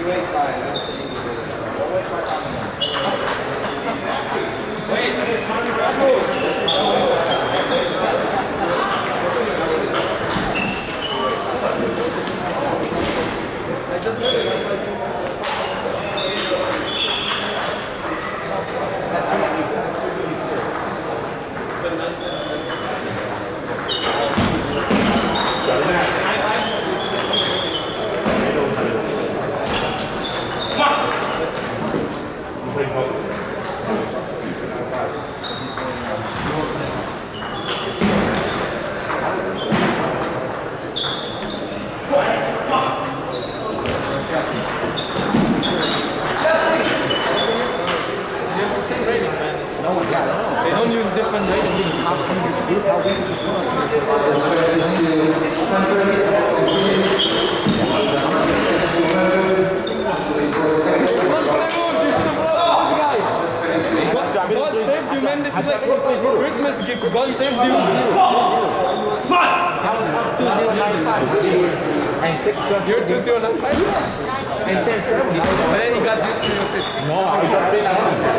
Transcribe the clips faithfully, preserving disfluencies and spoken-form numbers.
You're two zero nine five? And then he got this to you. No, I was just being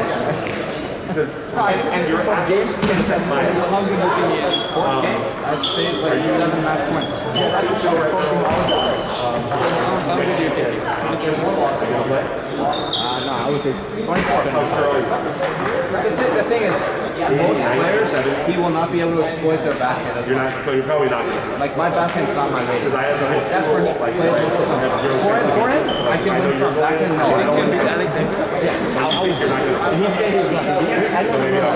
and you're from game ten set mine. How good looking he is. Fourth game? I saved like seven match points. Yeah, that's what you're talking about. How did you take it? There's more loss ago, but? Uh, no, I would say twenty-four. The thing is, most players, he will not be able to exploit their backhand as you're much. not, so you're probably not. Like, my backhand's not my rating. I have no That's where he plays. Forehand, forehand, I can win some. Backhand, no. I don't win that example. Yeah. I'll think you're not going to. He said he's not. I don't know.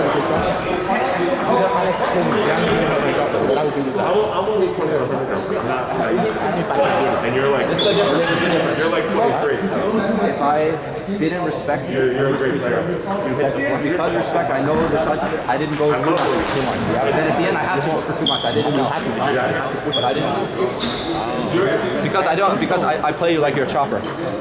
I'm only twenty-four hundred. And you're like, This is the difference. you're like twenty-three. If I didn't respect you, You're, you're a great player. You hit the because respect, I know the shots. I didn't go too much. Too much. Yeah. But then at the end, I had to go for too much. I didn't know. But I didn't. Because I don't. Because I, I play you like you're a chopper.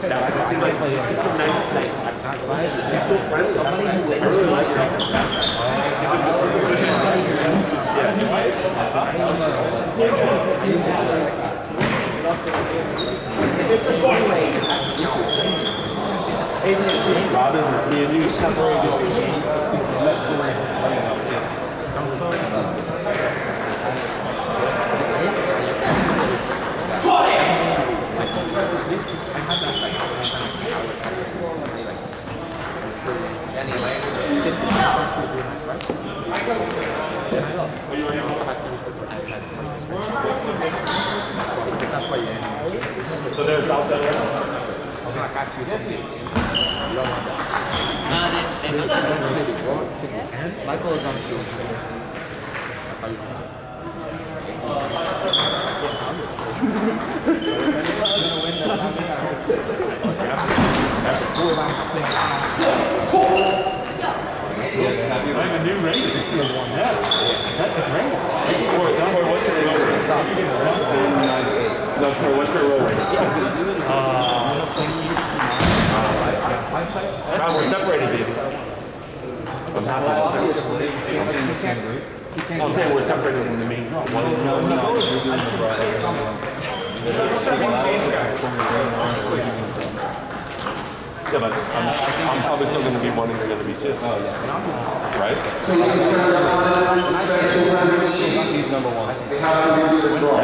It's a one way. Robin, it's me and you separated. So there's outside right now. Michael is on the shoot. I have a new rating. Yeah. That's a rating. Or what's your roll rating? No, for what's your roll rating? Uh, we're separated, baby. I'm happy. I'm saying we're separated from the main draw. One is no, no. Yeah, but I'm, I'm probably still going to be one and you're going to be two. Oh, yeah. Right? So you can turn that on and try two hundred sheets. He's number one. They have to be the draw.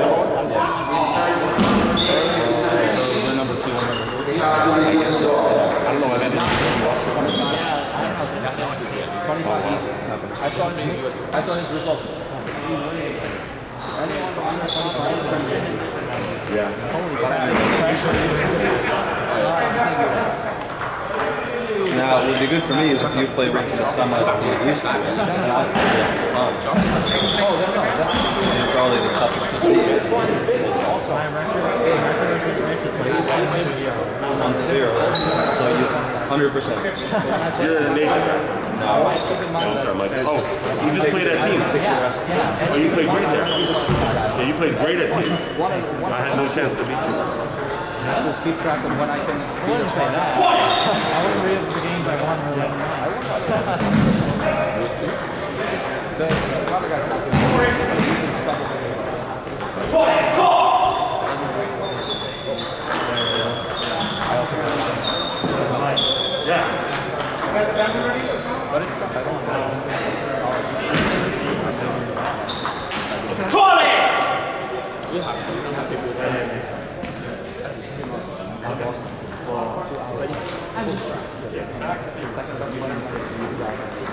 We're number two. We're number four. They have to be the draw. I don't know what that is. twenty-five easy. I saw his, I saw his results. Now, what would be good for me is if you play right to the semis like you used to do. And I'll play um, it's probably the toughest to see. One to zero. So you one hundred percent. You're an amazing guy. No. No, I'm sorry, Mike. Oh, you just played at teams. Oh, you played great there. Yeah, you played great at teams. I had no chance to beat you. I will keep track of when I can. I wouldn't say that. I wouldn't read the games I won or won. The other guys have been.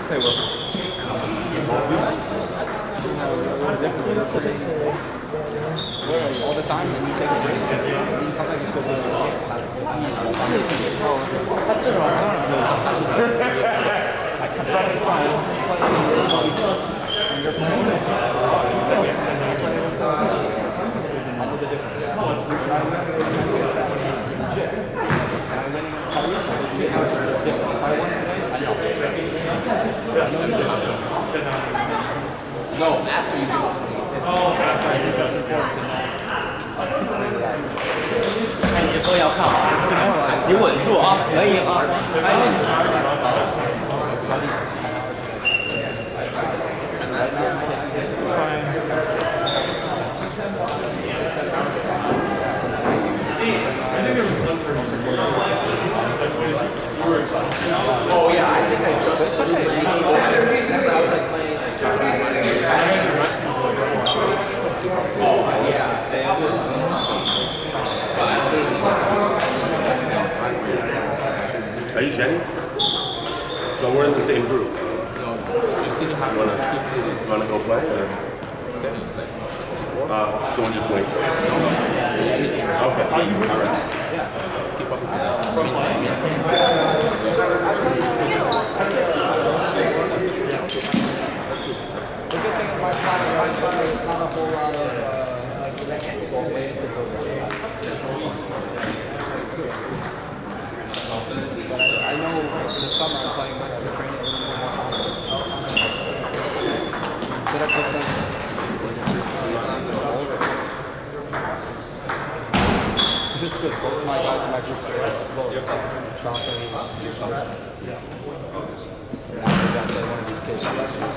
Hey, Will. All the time, and you take a break. Sometimes you still do it. That's the wrong one. No, after you do it. 看你都要看好，你稳住啊，可以啊。 Oh yeah, I think I just played. That's what I was like playing. Oh yeah. Are you Jenny? So we're in the same group. You wanna, you wanna go play? Or? Uh, so we'll just wait. Okay. All right. Keep up with The good thing about Platinum Ride Runner is not a whole lot of uh, like ways to go about it. But I, I know this summer I'm playing with the training a little more. Set up with them. This is good. Both of my guys in my group are both chopping. Yeah. I got one of these kids yesterday.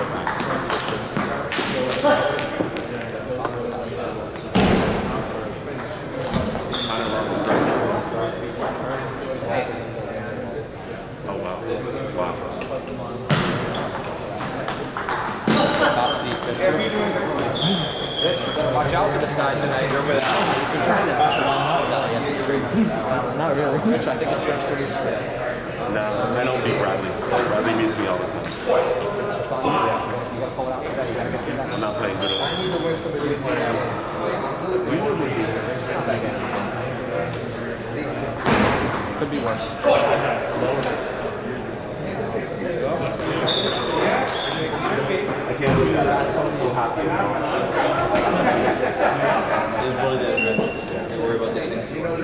Oh wow. Wow. Watch out for this guy tonight. You're with Not really. Which I think I'm sure pretty good. No, I don't beat Bradley. Bradley beats me all the time. I'm not playing good at all. Could be worse. I can't do that. It is what it is, Rich. Don't worry about these things too much.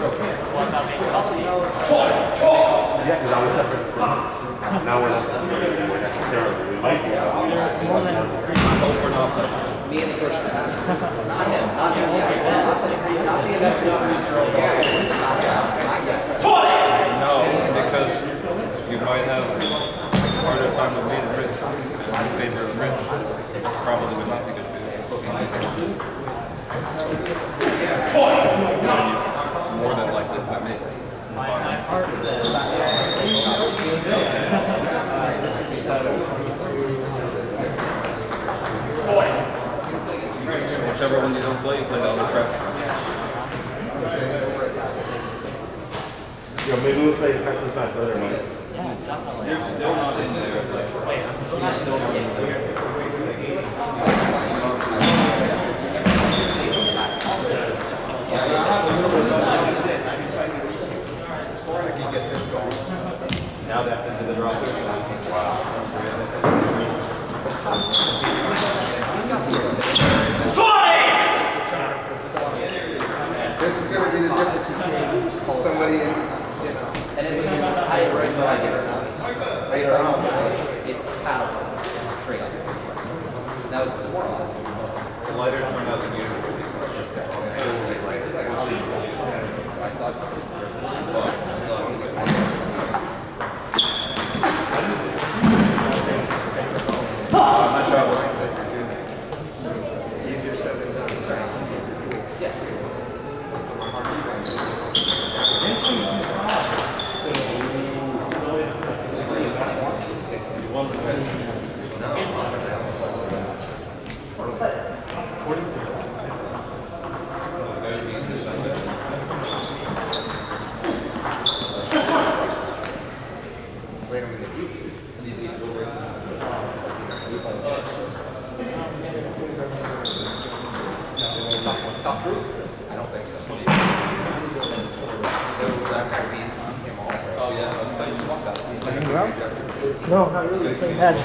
Yeah, because I was separate from now we're not terrible. We might be out. Oh, we're not separate. Me and the first one. Not him. Not him. No, because you might have a harder time with me than Rich. In favor of Rich, probably would not be good for you. More than likely by me. Whichever one you don't play, you play the other track. Yo, maybe we'll play practice match later, man. You're still not in there. You're still not in there. Now they have to do the draw. This is going to be the difference between somebody in, you know, And then when you higher rank, I get it. later on. It catapults straight up. Now it's demoralizing. It's a lighter turnout than usual. I thought. My shot was Easier said than done. Yeah. Later in the week. Top group? I don't think so. There was that guy being on him also. Oh yeah, but he's walked out. He's like No, not really. Playing magic.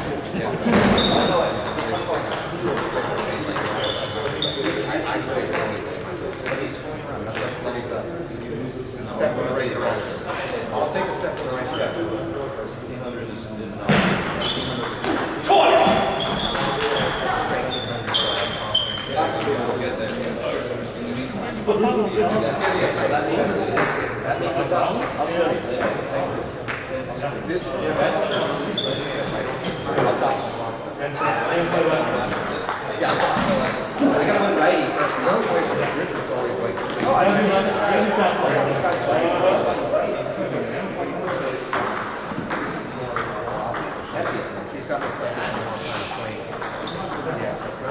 Step in the right direction. I'll take a step in the right direction. This yeah, I gotta win righty first. The other place is grip, it's always like. Oh, I don't know. He's got this stuff. Yeah, that's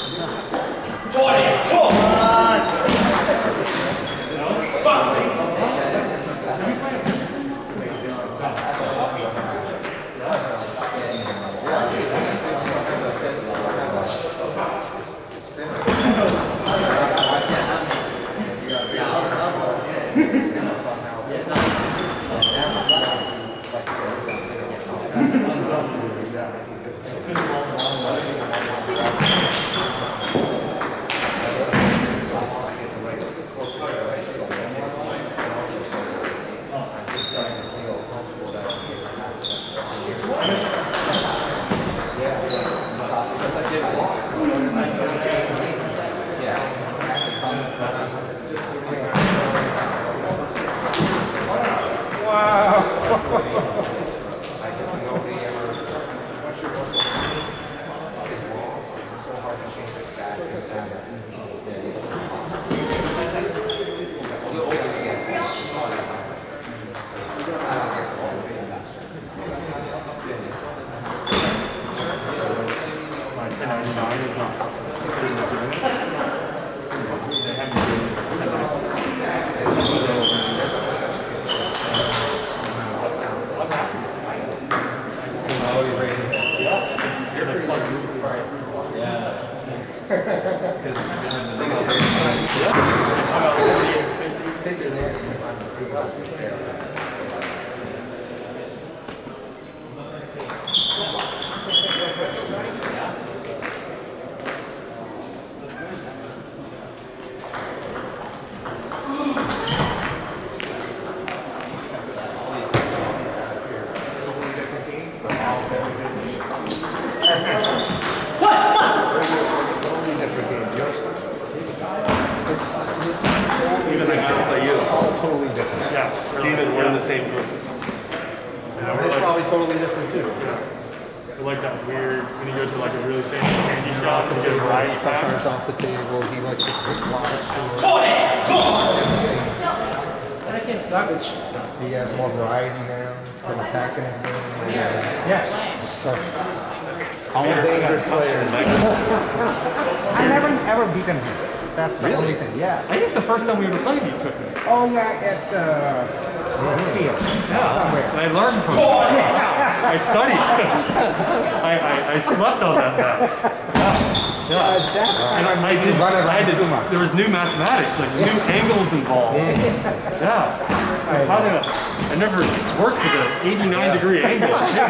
There was new mathematics, like new angles involved. Yeah. How did I, I never worked with an eighty-nine degree angle.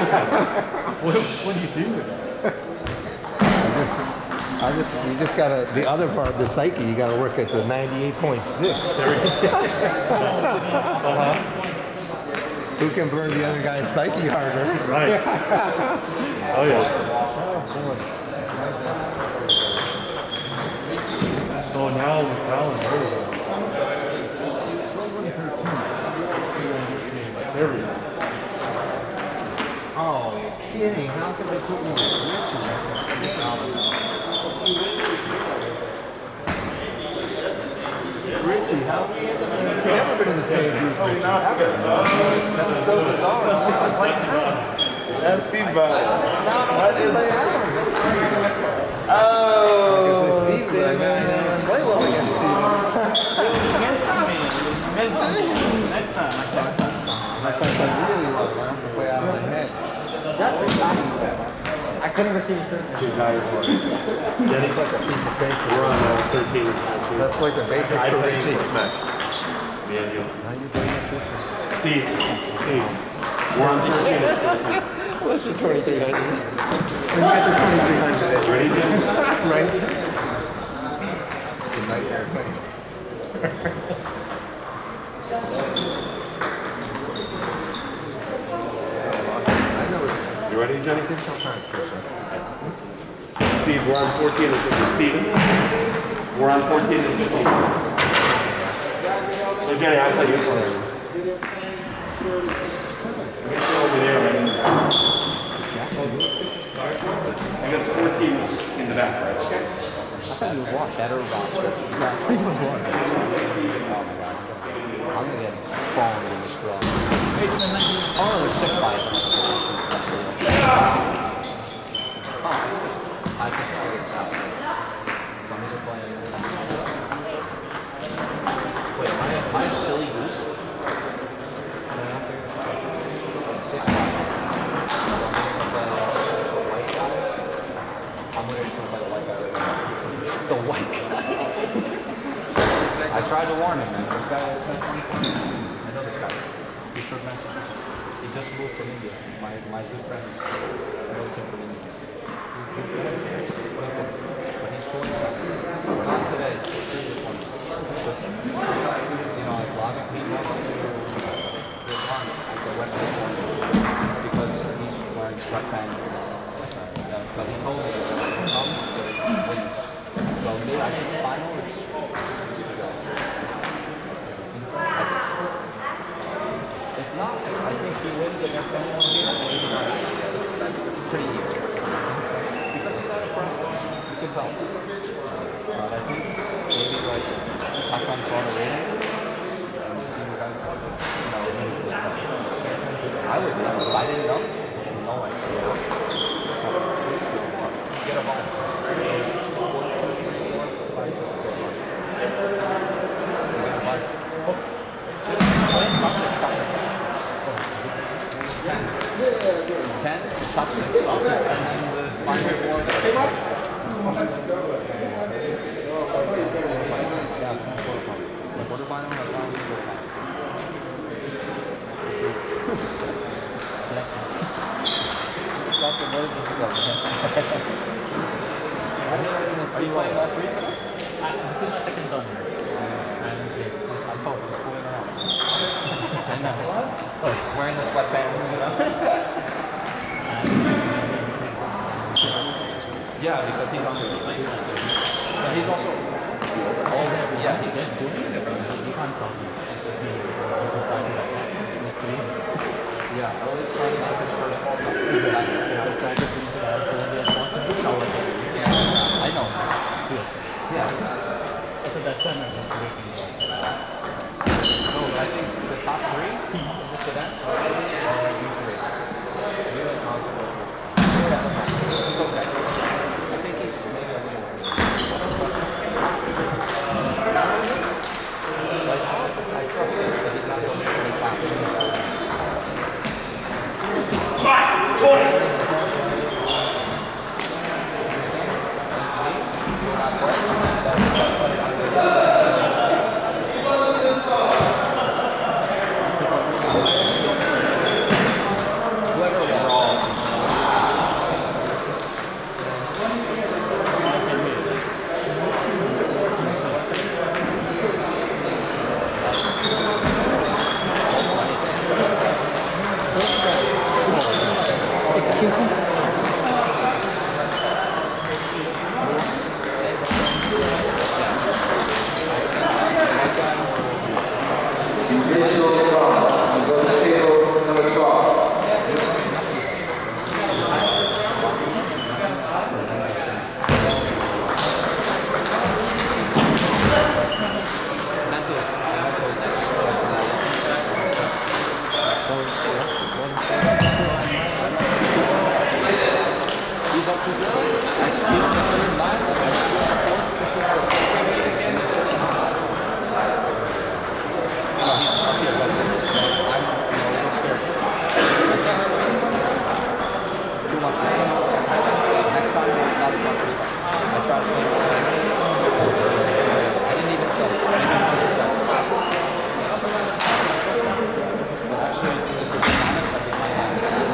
What, what do you do with that? I just, you just gotta, the other part, the psyche, you gotta work at the ninety-eight point six. uh-huh. Who can burn the other guy's psyche harder? Right. Oh yeah. Oh, now, now, there we go. Oh, you're kidding. How could they put me in Richie, how have you never been in the same group? Oh, not ever. That's so bizarre. That's too bad. What is it? Oh, Steve, play well against Steve. My son does really well. I have to play out of my head. I couldn't receive certain. Two guys were. Jenny, we're on uh, thirteen. That's like the basics I for play Richie. match. Me and you. How you doing this week? Steve. Steve. We're on thirteen. Unless you're twenty-three hundred. We got the twenty-three hundred. Ready, Jim? Right? It's a nightmare thing. You ready, Jenny? Sometimes, Christian. Steve, we're on fourteen and fifteen. Steven, we're on fourteen and fifteen. So Jenny, I'll play you for you. I guess you're over there, right? I guess fourteen is in the back, right? I thought you would watch better roster. Yeah, pretty much one. Oh my god. I'm gonna get phone in this draw. Oh, there's six five. I can figure this out. I'm just playing. Wait, am I, am I a silly goose? Six five. I'm gonna play the white guy right now. The white guy. I tried to warn him, man. This guy is like twenty twenty. I know this guy. He's from Massachusetts. He just moved from India. My my good friend knows him from India. But he's twenty. Not today. Previous one. Just, you know, like logging people to the line at the western corner because he's wearing sweatpants. Uh, but he told me that he comes to wins. So maybe I think the final is. If not, I think he wins against anyone here. That's pretty easy. Because he's out of practice, you can tell. But I think maybe like touch on sort of rating and see you guys, you know, I would know. If I didn't know, no one would. Get a ball. Ten, top six, top six, and the final four. Came up. Yeah, the quarterfinal, the final, the quarterfinal. Stop the birds and go. Are you playing all three tonight? This is my second turn. And I thought it was going around. And then, wearing the sweatpants, you know? Yeah, because he's on the plane. But he's also. Oh, yeah, he did. He can't tell me. Yeah, I always started out his first ball. Yeah, I know. Yeah. That's a bad sentence. No, but I think the top three in this event are you three. We don't concentrate. It's okay. I think he's maybe a little like, I trust him, but he's not going to be really fast. Five, four. didn't even show. I didn't even know that. But actually, to be honest, that's my hand.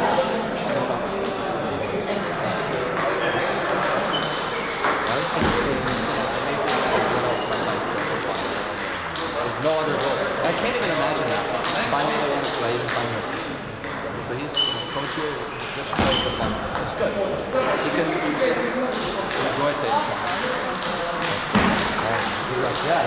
There's no other goal. I can't even imagine that. Finding the one to play and find it. So he's coach here just plays the fun. It's good. He can enjoy things. Yeah.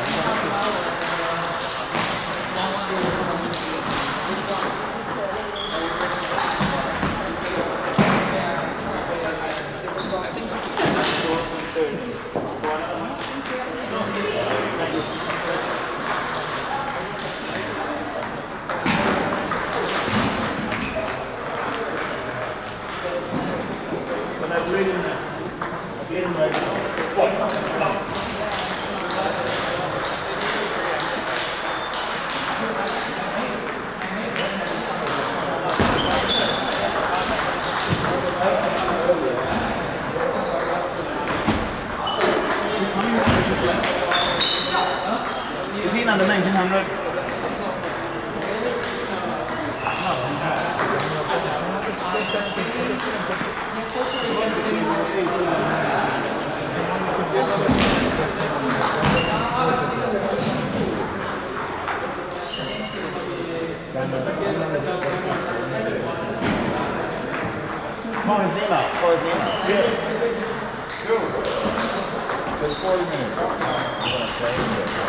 Is he number nineteen hundred? Call his name out. Call his name out. Yeah. For the forty minutes. I'm gonna play it.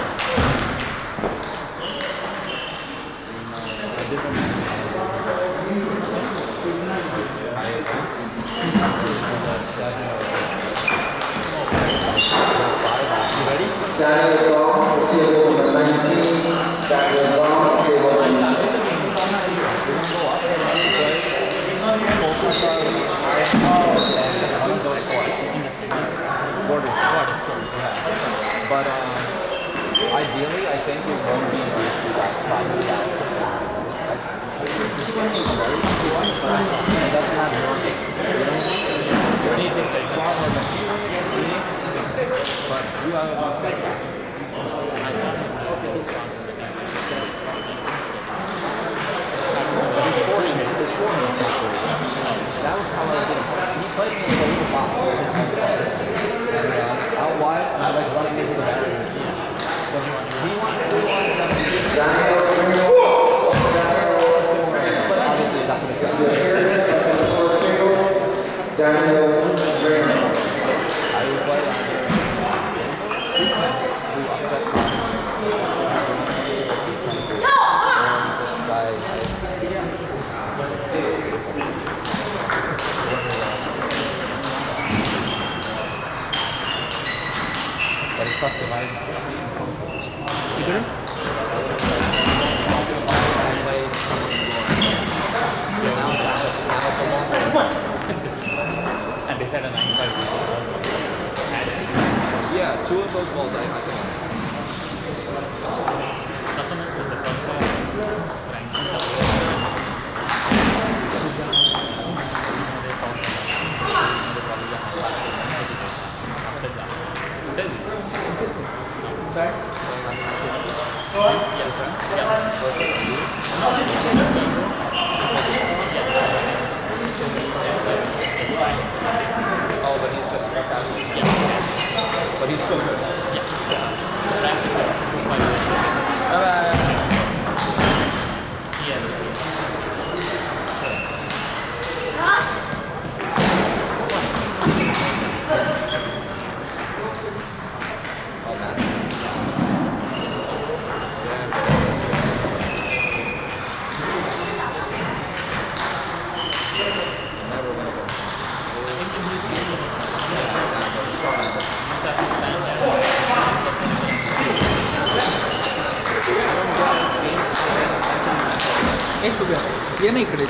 Daniel Gong to table number nineteen. Daniel Gong to table number But um, ideally, I think it won't be used to that probably that. This one is very easy, but it doesn't have your base. You need to take far more than you need, but you have a that was how I did it. He played me in the little box. And uh, out wide, and I like running into the battery. So he wanted to Daniel Daniel but obviously not going to go. Daniel I would play on here. Who upset but it's tough to hide. You did? And they said a nine five. Yeah, two of those balls I had. Customers was the first one. Sorry? Oh, but he's just struck out. Yeah. But he's still good. Yeah. Bye-bye. ये नहीं करे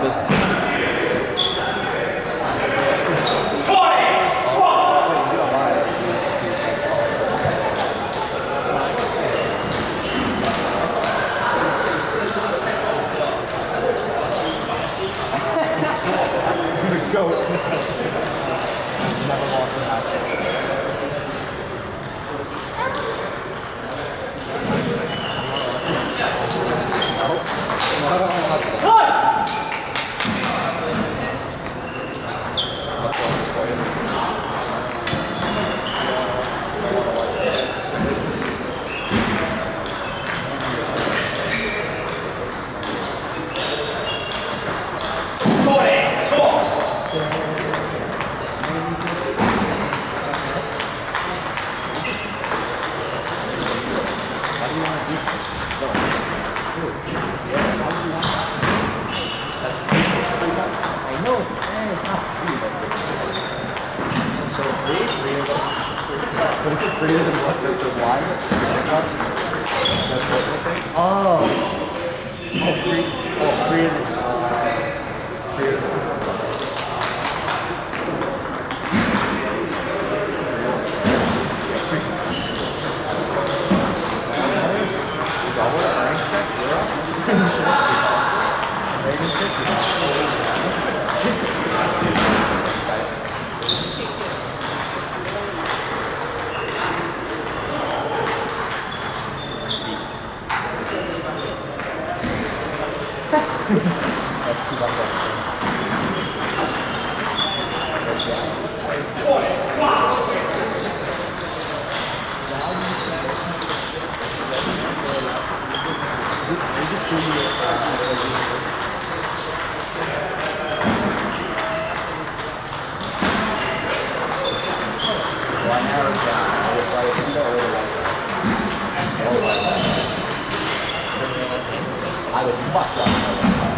I would much rather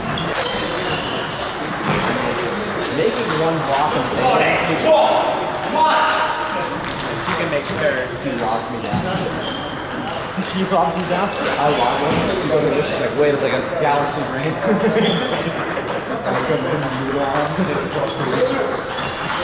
making one block and She can make sure. She locks me down. She locks me down? I lock her. She goes over, she's like, wait, it's like a galaxy brain. I couldn't put the noodle on.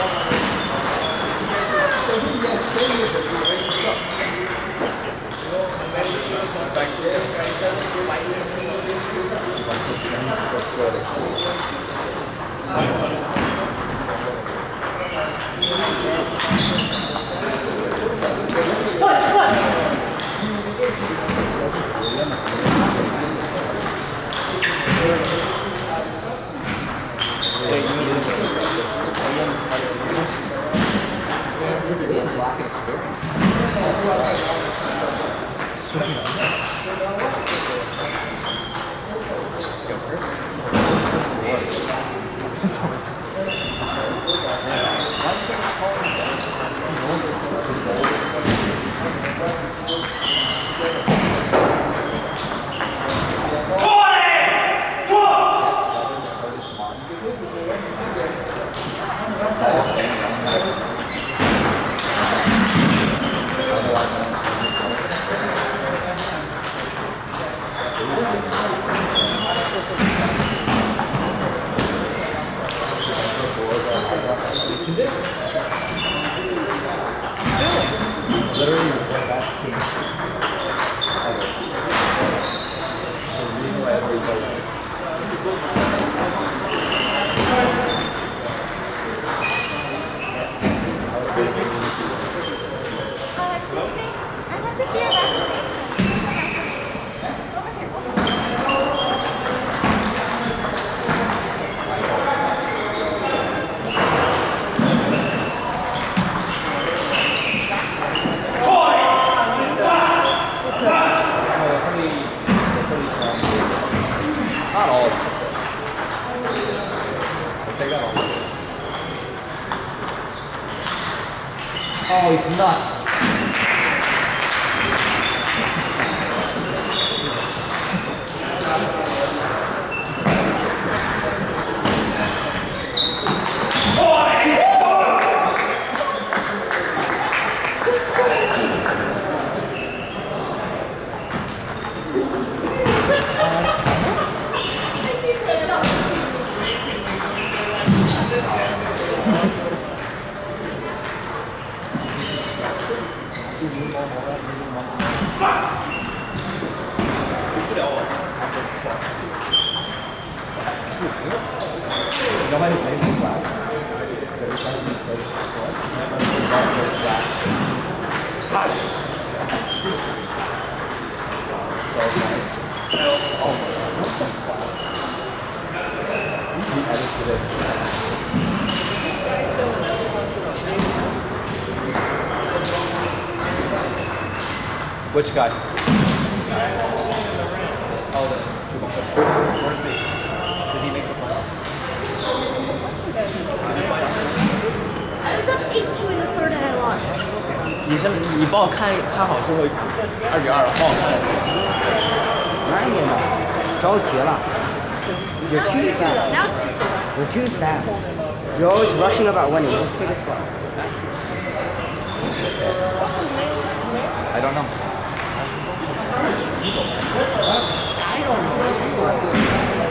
Oh, he's nuts. Nobody plays in class. Everybody plays in class. Nobody plays class. Hi. So nice. Oh my god, what's that slap? He edited it. Which guy? Oh, the Where's he? Did he make the final? I was up eight two in the third and I lost. 你先，你帮我看看好最后一局，二比二，帮我看。 慢一点吧，着急了。You're Now it's too two two though. fast. Now it's two two. You're too fast. You're always rushing about winning. Just take it slow. I don't know. I don't know.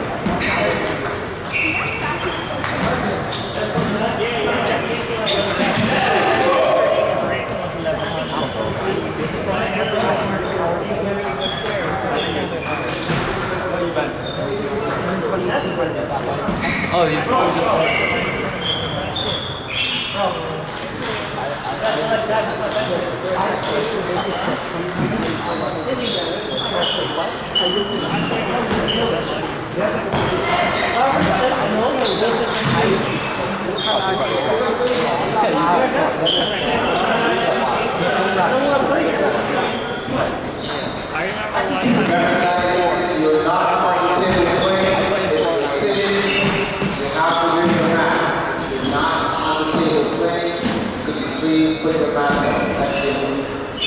Oh, he's probably just. If you're not on the table playing, it's sitting, you have to wear your mask. If you're not on the table playing, could you please put your mask on? Thank you.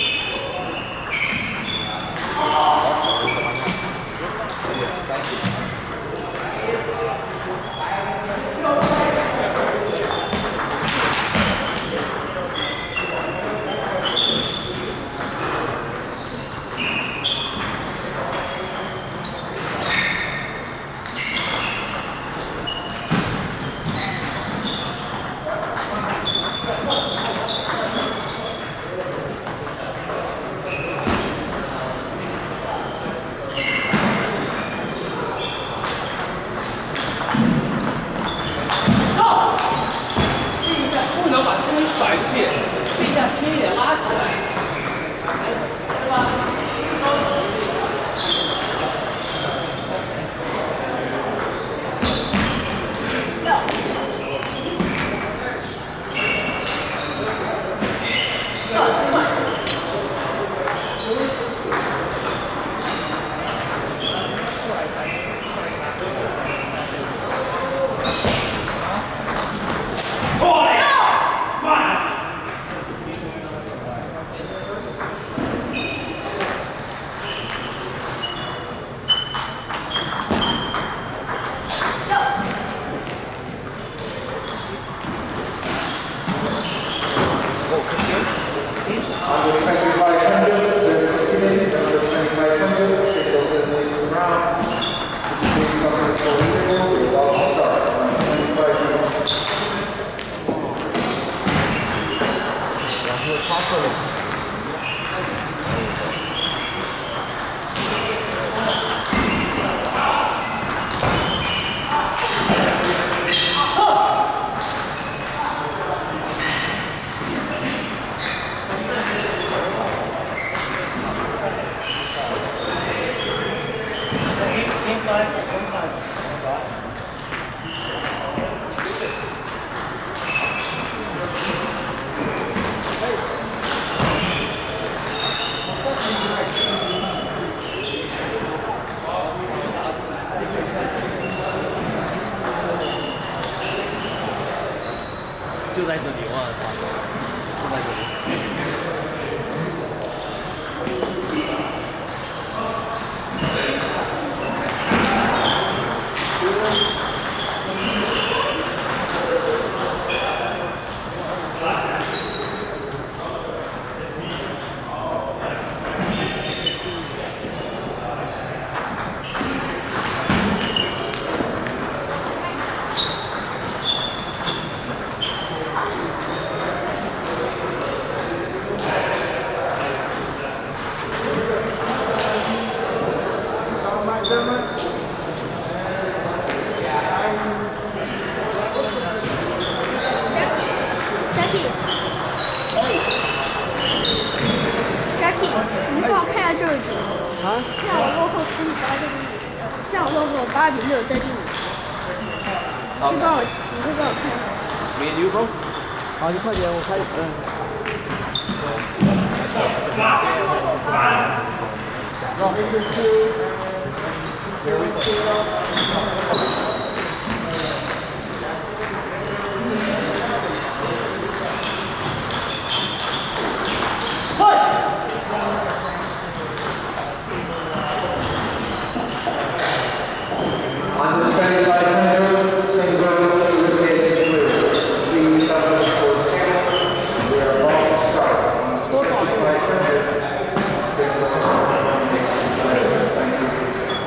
Under twenty-five hundred, there's Tiffany, under twenty-five hundred, single elimination round. If you think something is so reasonable, you're about to start. Under twenty-five hundred. 八比六再进五。你帮我，你会帮我看一下。 Me and you, bro. 好，你快点，我开嗯。 On the twenty-five hundred single elimination quiz, please come to the sports table. We are about to start on the twenty-five hundred single elimination quiz. Thank you.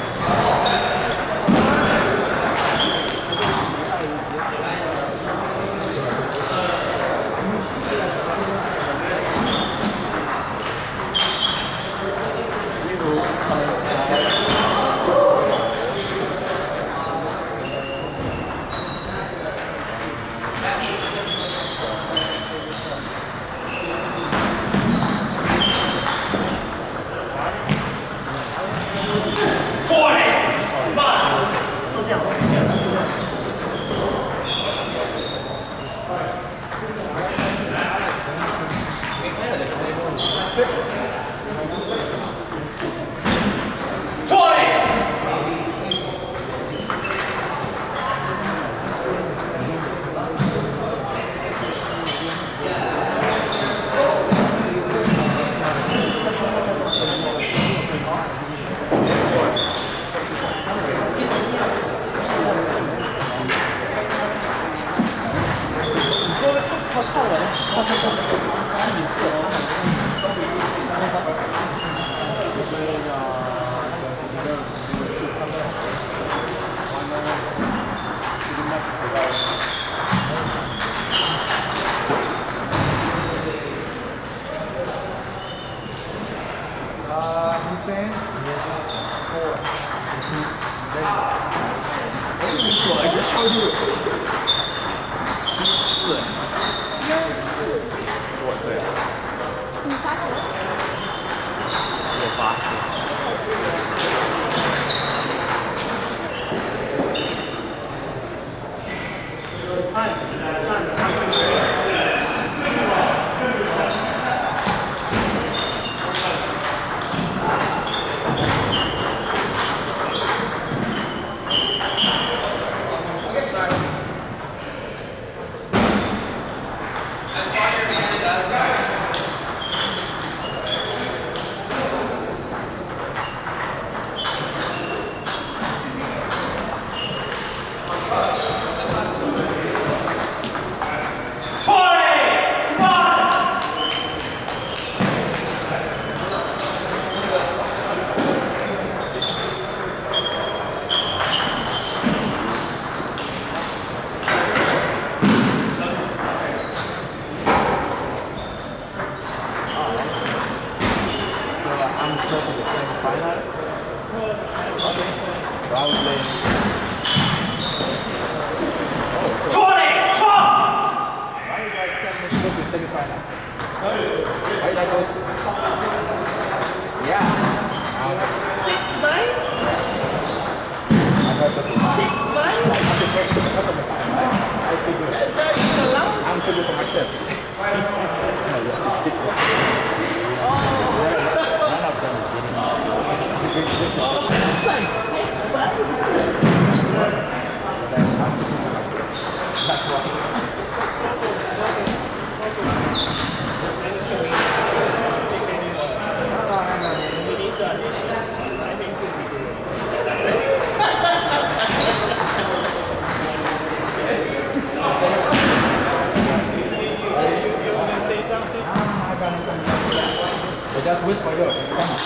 Just wait for yours. It's coming.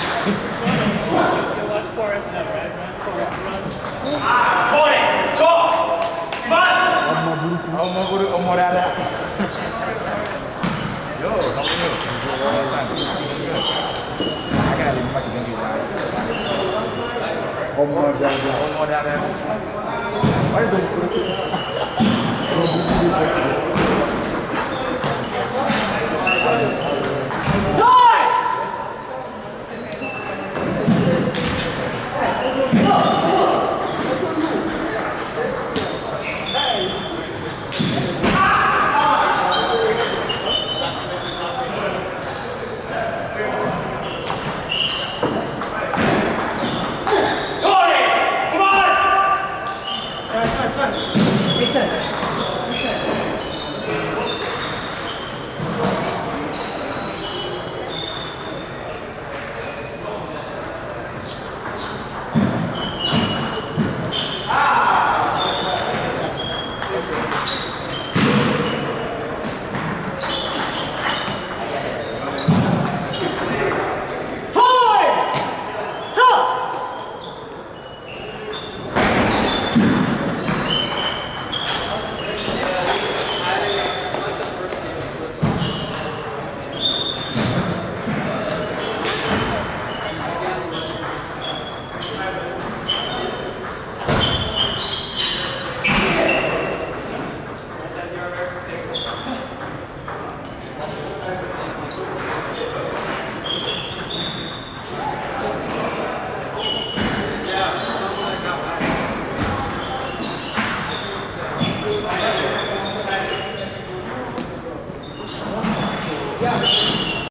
Watch Forrest now, right? Forrest run. twenty, two, one. Ommo guru, ommo rada. Yo, how are you? I gotta leave much again, guys. Ommo rada, ommo rada. What is it?